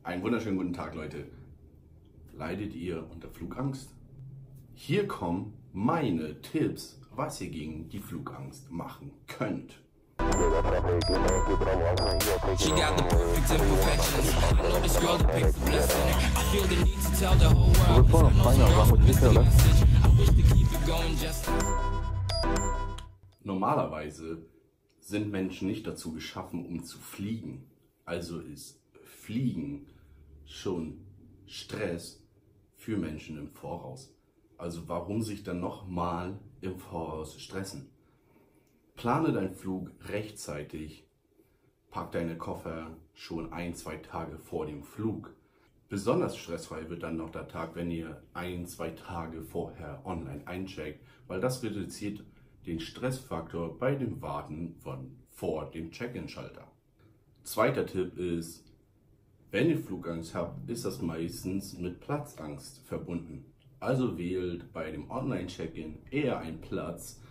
Einen wunderschönen guten Tag, Leute. Leidet ihr unter Flugangst? Hier kommen meine Tipps, was ihr gegen die Flugangst machen könnt. Normalerweise sind Menschen nicht dazu geschaffen, um zu fliegen. Also ist Fliegen schon Stress für Menschen im Voraus. Also warum sich dann nochmal im Voraus stressen? Plane deinen Flug rechtzeitig, pack deine Koffer schon 1-2 Tage vor dem Flug. Besonders stressfrei wird dann noch der Tag, wenn ihr 1-2 Tage vorher online eincheckt, weil das reduziert den Stressfaktor bei dem Warten vor dem Check-in-Schalter. Zweiter Tipp ist, wenn ihr Flugangst habt, ist das meistens mit Platzangst verbunden. Also wählt bei dem Online-Check-In eher einen Platz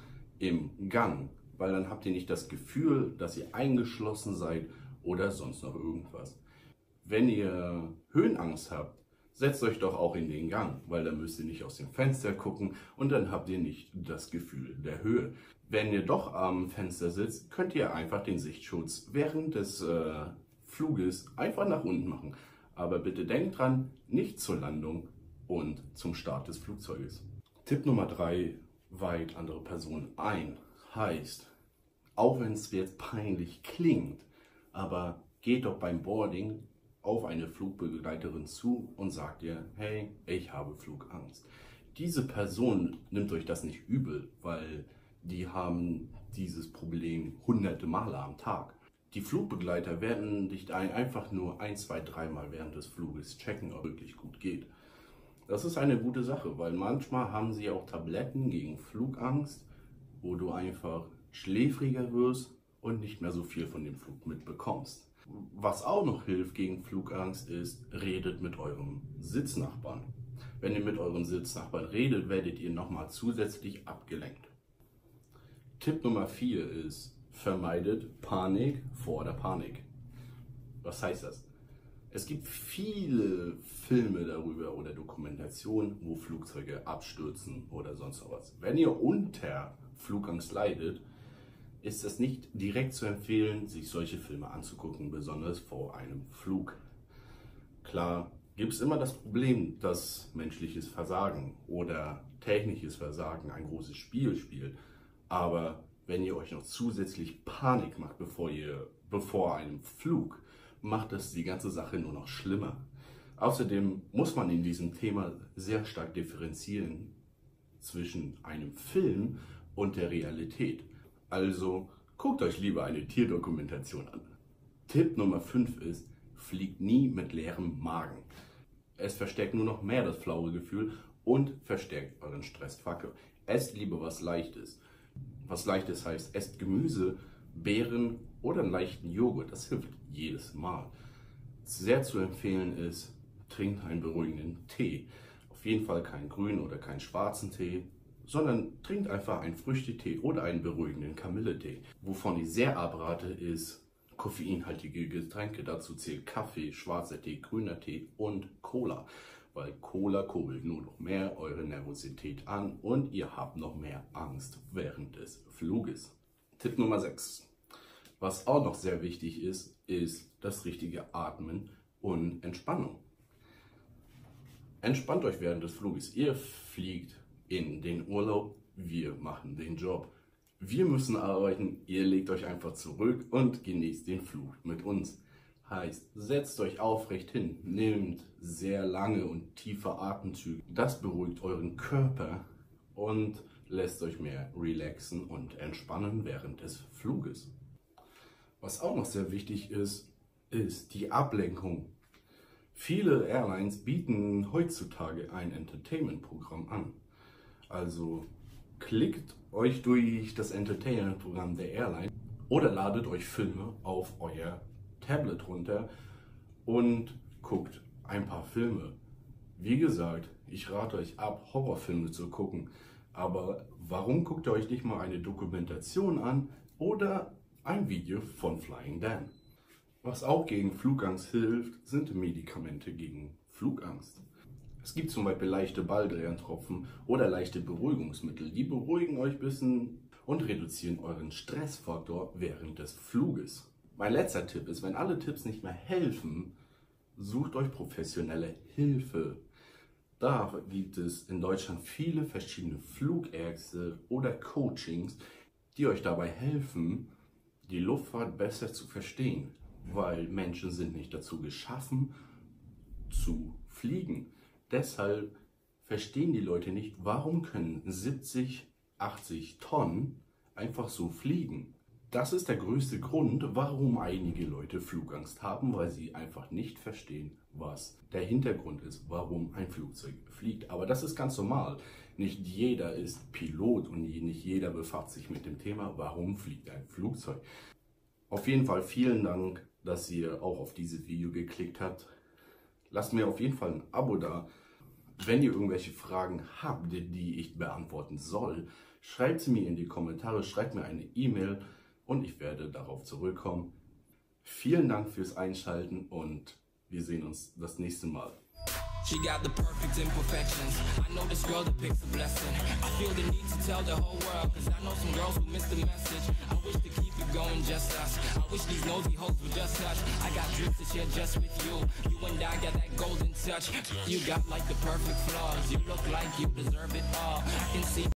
im Gang, weil dann habt ihr nicht das Gefühl, dass ihr eingeschlossen seid oder sonst noch irgendwas. Wenn ihr Höhenangst habt, setzt euch doch auch in den Gang, weil dann müsst ihr nicht aus dem Fenster gucken und dann habt ihr nicht das Gefühl der Höhe. Wenn ihr doch am Fenster sitzt, könnt ihr einfach den Sichtschutz während des Fluges einfach nach unten machen. Aber bitte denkt dran, nicht zur Landung und zum Start des Flugzeuges. Tipp Nummer 3, weiht andere Personen ein. Heißt, auch wenn es jetzt peinlich klingt, aber geht doch beim Boarding auf eine Flugbegleiterin zu und sagt ihr, hey, ich habe Flugangst. Diese Person nimmt euch das nicht übel, weil die haben dieses Problem hunderte Male am Tag. Die Flugbegleiter werden dich einfach nur 1, 2, 3 Mal während des Fluges checken, ob es wirklich gut geht. Das ist eine gute Sache, weil manchmal haben sie auch Tabletten gegen Flugangst, wo du einfach schläfriger wirst und nicht mehr so viel von dem Flug mitbekommst. Was auch noch hilft gegen Flugangst ist, redet mit eurem Sitznachbarn. Wenn ihr mit eurem Sitznachbarn redet, werdet ihr nochmal zusätzlich abgelenkt. Tipp Nummer 4 ist, vermeidet Panik vor der Panik. Was heißt das? Es gibt viele Filme darüber oder Dokumentationen, wo Flugzeuge abstürzen oder sonst was. Wenn ihr unter Flugangst leidet, ist es nicht direkt zu empfehlen, sich solche Filme anzugucken, besonders vor einem Flug. Klar, gibt es immer das Problem, dass menschliches Versagen oder technisches Versagen ein großes Spiel spielt. Aber wenn ihr euch noch zusätzlich Panik macht bevor einem Flug, macht das die ganze Sache nur noch schlimmer. Außerdem muss man in diesem Thema sehr stark differenzieren zwischen einem Film und der Realität. Also guckt euch lieber eine Tierdokumentation an. Tipp Nummer 5 ist, fliegt nie mit leerem Magen. Es verstärkt nur noch mehr das flaue Gefühl und verstärkt euren Stressfaktor. Esst lieber was Leichtes. Was Leichtes heißt, esst Gemüse, Beeren oder einen leichten Joghurt. Das hilft jedes Mal. Sehr zu empfehlen ist, trinkt einen beruhigenden Tee. Auf jeden Fall keinen grünen oder keinen schwarzen Tee, sondern trinkt einfach einen Früchtetee oder einen beruhigenden Kamilletee. Wovon ich sehr abrate, ist koffeinhaltige Getränke. Dazu zählt Kaffee, schwarzer Tee, grüner Tee und Cola. Weil Cola kurbelt nur noch mehr eure Nervosität an und ihr habt noch mehr Angst während des Fluges. Tipp Nummer 6. Was auch noch sehr wichtig ist, ist das richtige Atmen und Entspannung. Entspannt euch während des Fluges. Ihr fliegt in den Urlaub, wir machen den Job. Wir müssen arbeiten, ihr legt euch einfach zurück und genießt den Flug mit uns. Heißt, setzt euch aufrecht hin, nehmt sehr lange und tiefe Atemzüge. Das beruhigt euren Körper und lässt euch mehr relaxen und entspannen während des Fluges. Was auch noch sehr wichtig ist, ist die Ablenkung. Viele Airlines bieten heutzutage ein Entertainment-Programm an. Also klickt euch durch das Entertainment-Programm der Airline oder ladet euch Filme auf euer Tablet runter und guckt ein paar Filme. Wie gesagt, ich rate euch ab, Horrorfilme zu gucken. Aber warum guckt ihr euch nicht mal eine Dokumentation an oder ein Video von Flying Dan? Was auch gegen Flugangst hilft, sind Medikamente gegen Flugangst. Es gibt zum Beispiel leichte Baldriantropfen oder leichte Beruhigungsmittel. Die beruhigen euch ein bisschen und reduzieren euren Stressfaktor während des Fluges. Mein letzter Tipp ist, wenn alle Tipps nicht mehr helfen, sucht euch professionelle Hilfe. Da gibt es in Deutschland viele verschiedene Flugärzte oder Coachings, die euch dabei helfen, die Luftfahrt besser zu verstehen. Weil Menschen sind nicht dazu geschaffen, zu fliegen. Deshalb verstehen die Leute nicht, warum können 70, 80 Tonnen einfach so fliegen. Das ist der größte Grund, warum einige Leute Flugangst haben, weil sie einfach nicht verstehen, was der Hintergrund ist, warum ein Flugzeug fliegt. Aber das ist ganz normal. Nicht jeder ist Pilot und nicht jeder befasst sich mit dem Thema, warum fliegt ein Flugzeug. Auf jeden Fall vielen Dank, dass ihr auch auf dieses Video geklickt habt. Lasst mir auf jeden Fall ein Abo da. Wenn ihr irgendwelche Fragen habt, die ich beantworten soll, schreibt sie mir in die Kommentare, schreibt mir eine E-Mail und ich werde darauf zurückkommen. Vielen Dank fürs Einschalten und wir sehen uns das nächste Mal. She got the perfect imperfections. I know this girl depicts a blessing. I feel the need to tell the whole world, cause I know some girls who missed the message. I wish to keep it going just us. I wish these nosy hoes would just touch. I got dreams to share just with you. You and I got that golden touch. You got like the perfect flaws. You look like you deserve it all. I can see